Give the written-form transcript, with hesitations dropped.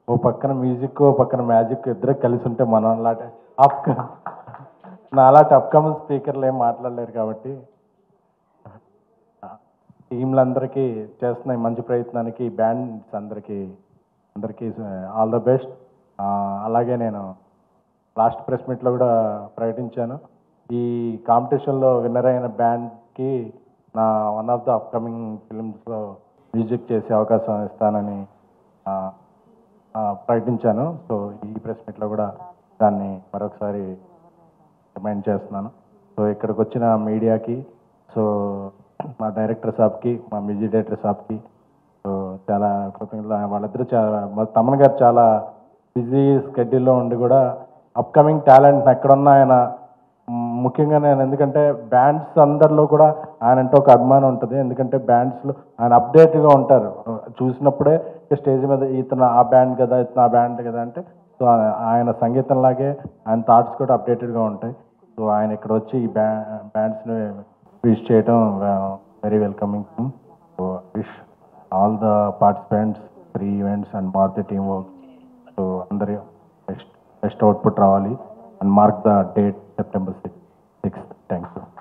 ఓ పక్కన మ్యూజిక్, ఓ పక్కన మ్యాజిక్ ఇద్దరు కలిసి ఉంటే మనం అలాంటి నాలాంటి అప్కమింగ్ స్పీకర్లు ఏం మాట్లాడలేరు కాబట్టి టీంలందరికీ చేస్తున్న ఈ మంచి ప్రయత్నానికి బ్యాండ్స్ అందరికీ ఆల్ ద బెస్ట్. అలాగే నేను లాస్ట్ ప్రెస్ మీట్లో కూడా ప్రకటించాను, ఈ కాంపిటీషన్లో విన్నర్ అయిన బ్యాండ్కి నా వన్ ఆఫ్ ద అప్కమింగ్ ఫిల్మ్స్లో మ్యూజిక్ చేసే అవకాశం ఇస్తానని ప్రకటించాను. సో ఈ ప్రెస్ మీట్లో కూడా దాన్ని మరొకసారి రిమైండ్ చేస్తున్నాను. సో ఇక్కడికి వచ్చిన మీడియాకి, సో మా డైరెక్టర్ సాబ్కి, మా మ్యూజిక్ డైరెక్టర్ సాబ్కి సో చాలా కృతజ్ఞతలు. వాళ్ళిద్దరూ మా తమన్ గారు చాలా బిజీ స్కెడ్యూల్లో ఉండి కూడా అప్కమింగ్ టాలెంట్ని ఎక్కడున్నా ఆయన, ముఖ్యంగా నేను ఎందుకంటే బ్యాండ్స్ అందరిలో కూడా ఆయన అంటే ఒక అభిమానం ఉంటుంది. ఎందుకంటే బ్యాండ్స్లో ఆయన అప్డేట్గా ఉంటారు. చూసినప్పుడే స్టేజ్ మీద ఇతను ఆ బ్యాండ్ కదా, ఇతను ఆ బ్యాండ్ కదా అంటే, సో ఆయన సంగీతంలాగే ఆయన థాట్స్ కూడా అప్డేటెడ్గా ఉంటాయి. సో ఆయన ఇక్కడ వచ్చి ఈ బ్యాండ్స్ని విష్ చేయడం very welcoming. So wish all the participants, 3 events and Maruti team work. So అందరి బెస్ట్ అవుట్పుట్ రావాలి. And mark the date September 6th. Thank you.